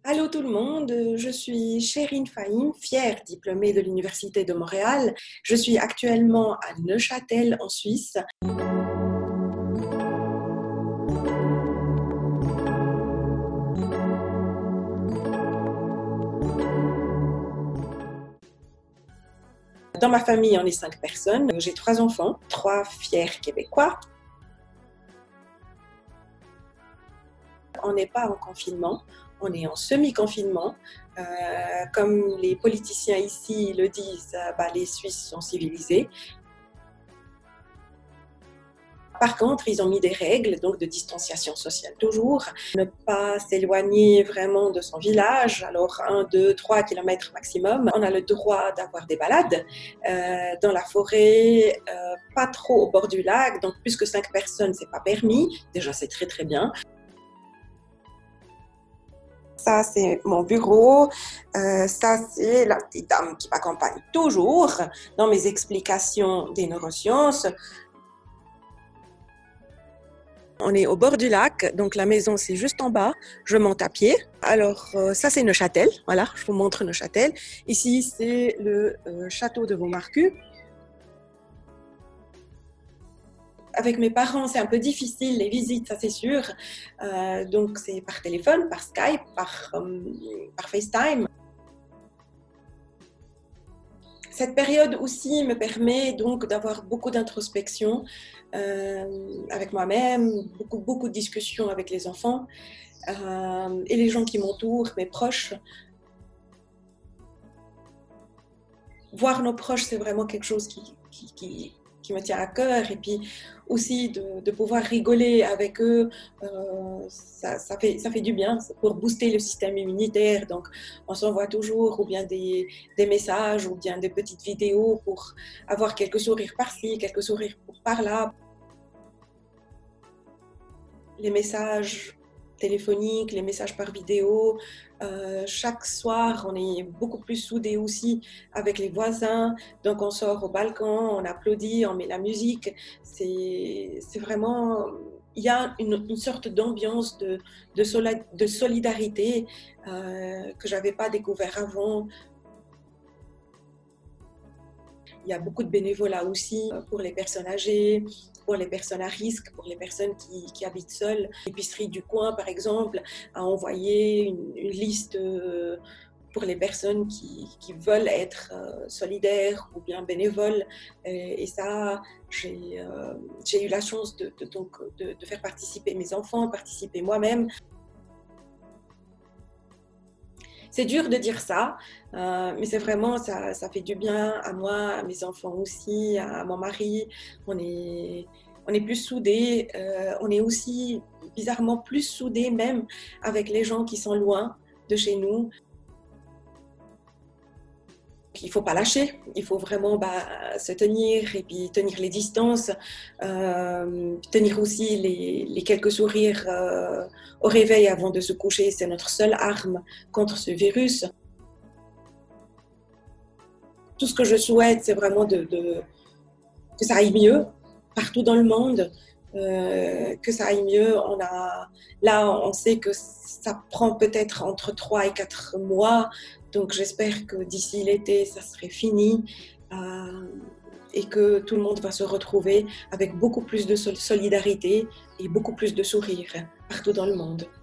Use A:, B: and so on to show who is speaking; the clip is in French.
A: Allô tout le monde, je suis Chérine Fahim, fière diplômée de l'Université de Montréal. Je suis actuellement à Neuchâtel en Suisse. Dans ma famille, on est 5 personnes. J'ai 3 enfants, 3 fiers Québécois. On n'est pas en confinement, on est en semi-confinement. Comme les politiciens ici le disent, les Suisses sont civilisés. Par contre, ils ont mis des règles donc de distanciation sociale toujours, ne pas s'éloigner vraiment de son village, alors 1, 2, 3 kilomètres maximum. On a le droit d'avoir des balades dans la forêt, pas trop au bord du lac, donc plus que 5 personnes, c'est pas permis. Déjà, c'est très très bien. Ça, c'est mon bureau. Ça, c'est la petite dame qui m'accompagne toujours dans mes explications des neurosciences. On est au bord du lac, donc la maison c'est juste en bas, je monte à pied. Alors ça c'est Neuchâtel, voilà, je vous montre Neuchâtel. Ici c'est le château de Vaumarcus. Avec mes parents c'est un peu difficile, les visites ça c'est sûr, donc c'est par téléphone, par Skype, par FaceTime. Cette période aussi me permet donc d'avoir beaucoup d'introspection avec moi-même, beaucoup de discussions avec les enfants et les gens qui m'entourent, mes proches. Voir nos proches, c'est vraiment quelque chose qui me tient à cœur. Et puis aussi de pouvoir rigoler avec eux, ça fait du bien pour booster le système immunitaire. Donc, on s'envoie toujours ou bien des messages ou bien des petites vidéos pour avoir quelques sourires par-ci, quelques sourires par-là. Les messages téléphoniques, les messages par vidéo. Chaque soir, on est beaucoup plus soudés aussi avec les voisins. Donc, on sort au balcon, on applaudit, on met la musique. C'est vraiment... Il y a une sorte d'ambiance de solidarité que je n'avais pas découvert avant. Il y a beaucoup de bénévolat aussi pour les personnes âgées, pour les personnes à risque, pour les personnes qui habitent seules. L'épicerie du coin, par exemple, a envoyé une liste pour les personnes qui veulent être solidaires ou bien bénévoles. Et ça, j'ai eu la chance de faire participer mes enfants, participer moi-même. C'est dur de dire ça, mais c'est vraiment, ça fait du bien à moi, à mes enfants aussi, à mon mari. On est plus soudés, on est aussi bizarrement plus soudés même avec les gens qui sont loin de chez nous. Il ne faut pas lâcher, il faut vraiment se tenir et puis tenir les distances, tenir aussi les quelques sourires au réveil avant de se coucher. C'est notre seule arme contre ce virus. Tout ce que je souhaite, c'est vraiment que ça aille mieux partout dans le monde, que ça aille mieux. Là, on sait que ça prend peut-être entre 3 et 4 mois. Donc, j'espère que d'ici l'été, ça serait fini et que tout le monde va se retrouver avec beaucoup plus de solidarité et beaucoup plus de sourires partout dans le monde.